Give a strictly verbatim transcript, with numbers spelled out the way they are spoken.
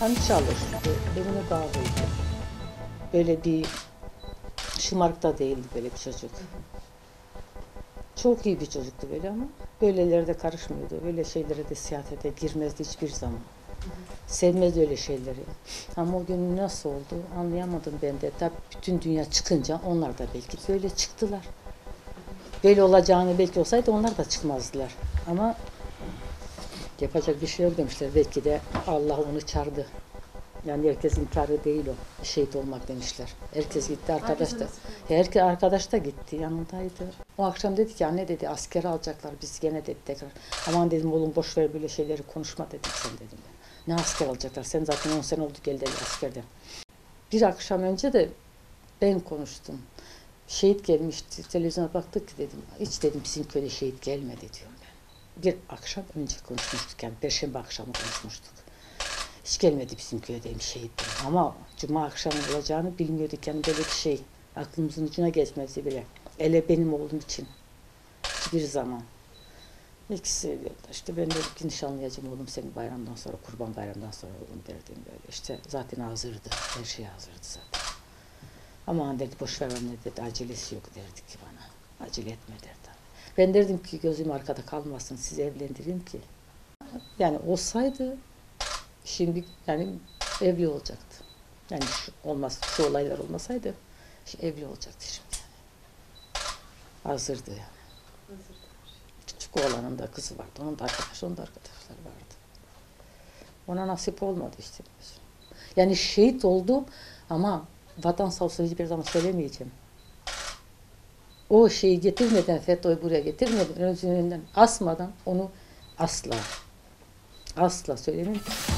Hani çalıştı, evine bağlıydı. Böyle bir şımarık da değildi böyle bir çocuk. Çok iyi bir çocuktu böyle ama böylelere de karışmıyordu. Öyle şeylere de siyasete girmezdi hiçbir zaman. Sevmezdi öyle şeyleri. Ama o gün nasıl oldu anlayamadım ben de. Tabii bütün dünya çıkınca onlar da belki böyle çıktılar. Böyle olacağını belki olsaydı onlar da çıkmazdılar. Ama yapacak bir şey yok demişler. Belki de Allah onu çağırdı. Yani herkesin imtiharı değil o. Şehit olmak demişler. Herkes gitti, arkadaş da. Herkes arkadaş da gitti, yanındaydı. O akşam dedi ki anne dedi askere alacaklar biz gene dedi tekrar. Aman dedim oğlum boş ver böyle şeyleri konuşma dedim sen dedim. Ne asker alacaklar? Sen zaten on sene oldu gel dedi askerden. Bir akşam önce de ben konuştum. Şehit gelmişti. Televizyona baktık ki dedim. Hiç dedim bizim köyde şehit gelmedi diyorum ben. Bir akşam önce konuşmuştuk yani Perşembe akşamı konuşmuştuk. Hiç gelmedi bizim köye dedim şehit dedim. Ama Cuma akşamı olacağını bilmiyorduk yani böyle bir şey. Aklımızın ucuna geçmedi bile. Ele benim oğlum için. Hiçbir zaman. İkisi işte ben dedim ki nişanlayacağım oğlum seni bayramdan sonra, kurban bayramdan sonra oğlum derdim böyle. İşte zaten hazırdı. Her şey hazırdı zaten. Aman dedi boş ver anne dedi acelesi yok derdi ki bana. Acele etme derdi. Ben derdim ki gözüm arkada kalmasın sizi evlendireyim ki. Yani olsaydı şimdi yani evli olacaktı. Yani şu, olmaz, şu olaylar olmasaydı şimdi evli olacaktı şimdi yani. Hazırdı yani. Hazırdı. Küçük oğlanın da kızı vardı. Onun da arkadaşı, onun da arkadaşları vardı. Ona nasip olmadı işte. Yani şehit oldu ama vatan sağ olsun hiçbir zaman söylemeyeceğim. O şeyi getirmeden, FETÖ'yü buraya getirmeden, özünden asmadan onu asla, asla söylemem.